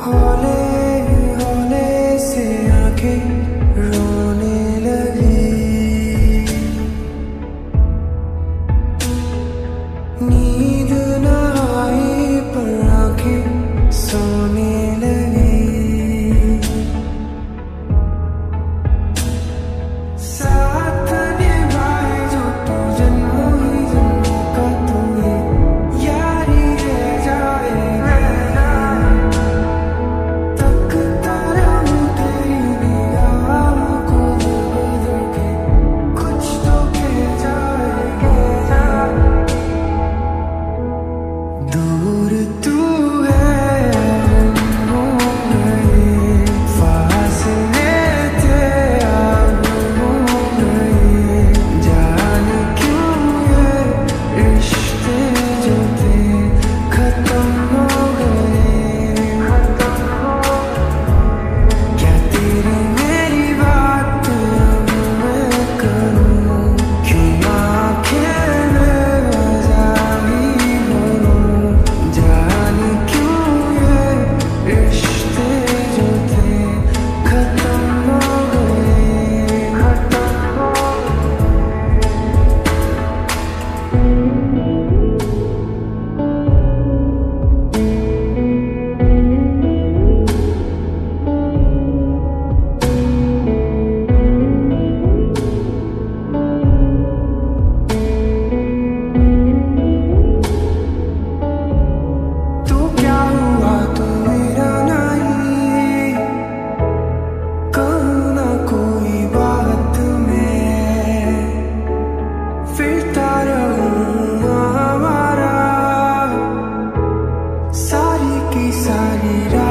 हौले हौले से आंखें रोने लगी, नींद न आई पर आंखें सोने लगी। साथ निभाए जो तू जन्मों ही जन्मों का, तू ये यारी रह जाएगा। तकता रहूं तेरी निगाहों को बदल के, कुछ तो कह जाएगा। दूर तू है हम हो गए, फासले थे अब हो गए। जाने क्यों ये रिश्ते जो थे खत्म हो गए। क्या तेरी मेरी बात अब मैं करूं, क्यों आंखें में जाही भरूं। जाने क्यों ये रिश्ते जो थे खत्म हो गए, खत्म हो तू क्या हुआ तू मेरा नहीं, कहूँ ना कोई बात में, फिरता रहूँ आवारा सारी की सारी रात।